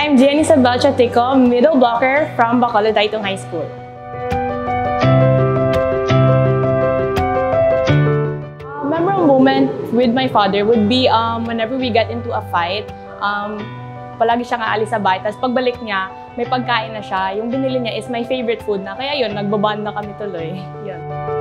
I'm Jihan Isabelle Chuatico, middle blocker from Bacolod Tay Tung High School. A memorable moment with my father would be whenever we get into a fight. Palagi siyang aalis sa bahay, tapos pagbalik niya, may pagkain na siya. Yung binili niya is my favorite food na, kaya yun, nagbaband na kami tuloy. Yun.